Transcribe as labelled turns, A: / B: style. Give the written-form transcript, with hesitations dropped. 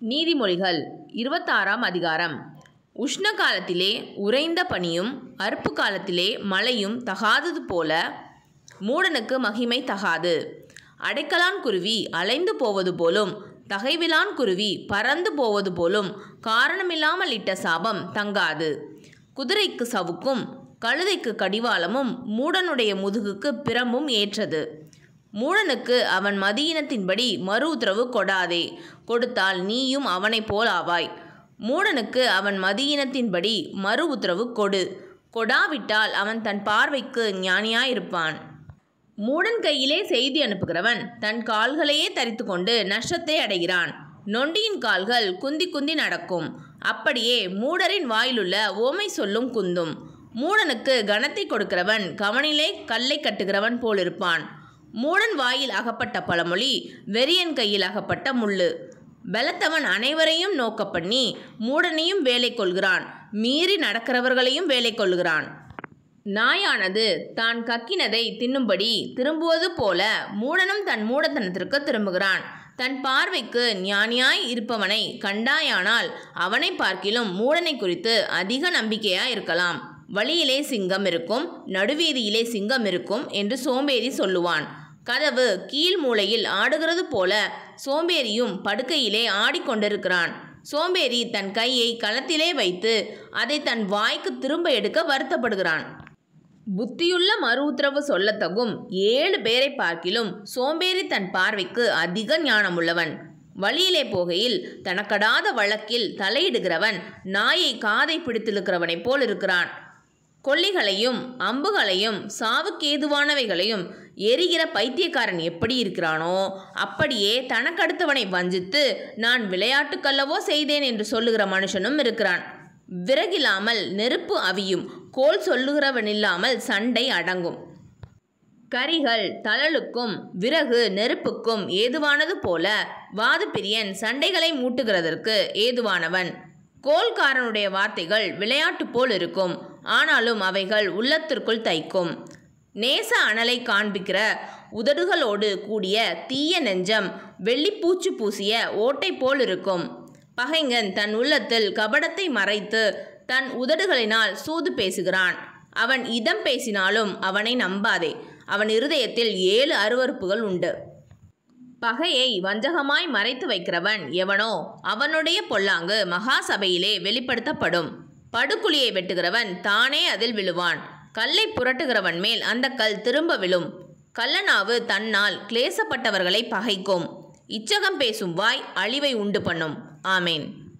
A: நீதிமொழிகள் 26ஆம் அதிகாரம். உஷ்ண காலத்திலே உறைந்த பனியும் அறுப்பு காலத்திலே மழையும் தகாதது போல மூடனுக்கு மகிமை தகாது. அடைக்கலான் குருவி அலைந்து போவது போலும் தகைவிலான் குருவி பறந்து போவது போலும் காரணமில்லாமல் இட்ட சாபம் தங்காது. குதிரைக்கு சவுக்கும் கழுதைக்கு கடிவாளமும் மூடனுடைய முதுகுக்கு பிரம்பும் ஏற்றது. மூடனுக்கு அவன் மதியினத்தின்படி மறு உத்தரவு கொடாதே, கொடுத்தால் நீயும் அவனைப் போல் ஆவாய். மூடனுக்கு அவன் மதியினத்தின்படி மறு உத்தரவு கொடு, கொடாவிட்டால் அவன் தன் பார்வைக்கு ஞானியாயிருப்பான். மூடன் கையிலே செய்தி அனுப்புகிறவன் தன் கால்களையே தரித்து கொண்டு நஷ்டத்தை அடைகிறான். நொண்டியின் கால்கள் குந்தி குந்தி நடக்கும். அப்படியே மூடரின் வாயிலுள்ள ஓமை சொல்லும் குந்தும். மூடனுக்கு கனத்தை கொடுக்கிறவன் கவனிலே கல்லை கட்டுகிறவன் போலிருப்பான். மூடன் வாயில் அகப்பட்ட பழமொழி வெறியன் கையில் அகப்பட்ட முள்ளு. பலத்தவன் அனைவரையும் நோக்க பண்ணி மூடனையும் வேலை கொள்கிறான், மீறி நடக்கிறவர்களையும் வேலை கொள்கிறான். நாயானது தான் கக்கினதை தின்னும்படி திரும்புவது போல மூடனும் தன் மூடத்தனத்திற்கு திரும்புகிறான். தன் பார்வைக்கு ஞானியாய் இருப்பவனை கண்டாயானால் அவனை பார்க்கிலும் மூடனை குறித்து அதிக நம்பிக்கையாய் இருக்கலாம். வழியிலே சிங்கம் இருக்கும், நடுவீதியிலே சிங்கம் இருக்கும் என்று சோம்பேறி சொல்லுவான். கதவு கீழ் மூலையில் ஆடுகிறது போல சோம்பேறியும் படுக்கையிலே ஆடிக்கொண்டிருக்கிறான். சோம்பேறி தன் கையை களத்திலே வைத்து அதை தன் வாய்க்கு திரும்ப எடுக்க வருத்தப்படுகிறான். புத்தியுள்ள மறு உத்தரவு சொல்லத்தகும் 7 பேரை பார்க்கிலும் சோம்பேறி தன் பார்வைக்கு அதிக ஞானமுள்ளவன். வழியிலே போகையில் தனக்கடாத வழக்கில் தலையிடுகிறவன் நாயை காதை பிடித்திருக்கிறவனைப் போல் இருக்கிறான். கொல்லிகளையும் அம்புகளையும் சாவுக்கேதுவானவைகளையும் எரிகிற பைத்தியக்காரன் எப்படி இருக்கிறானோ அப்படியே தனக்கடுத்தவனை வஞ்சித்து நான் விளையாட்டுக்கல்லவோ செய்தேன் என்று சொல்லுகிற மனுஷனும் இருக்கிறான். விறகில்லாமல் நெருப்பு அவியும், கோல் சொல்லுகிறவனில்லாமல் சண்டை அடங்கும். கரிகள் தழலுக்கும் விறகு நெருப்புக்கும் ஏதுவானது போல வாதப்பிரியன் சண்டைகளை மூட்டுகிறதற்கு ஏதுவானவன். கோல்காரனுடைய வார்த்தைகள் விளையாட்டு போல் இருக்கும், ஆனாலும் அவைகள் உள்ளத்திற்குள் தைக்கும். நேச அனலை காண்பிக்கிற உதடுகளோடு கூடிய தீய நெஞ்சம் வெள்ளிப்பூச்சு பூசிய ஓட்டை போல் இருக்கும். பகைஞன் தன் உள்ளத்தில் கபடத்தை மறைத்து தன் உதடுகளினால் சூது பேசுகிறான். அவன் இதம் பேசினாலும் அவனை நம்பாதே, அவன் இருதயத்தில் 7 அருவருப்புகள் உண்டு. பகையை வஞ்சகமாய் மறைத்து வைக்கிறவன் எவனோ அவனுடைய பொல்லாங்கு மகா சபையிலே வெளிப்படுத்தப்படும். படுகுழியை வெட்டுகிறவன் தானே அதில் விழுவான். கல்லை புரட்டுகிறவன் மேல் அந்த கல் திரும்ப விழும். கள்ளநாவு தன்னால் கிளேசப்பட்டவர்களை பகைக்கும். இச்சகம் பேசும் வாய் அழிவை உண்டு பண்ணும். ஆமேன்.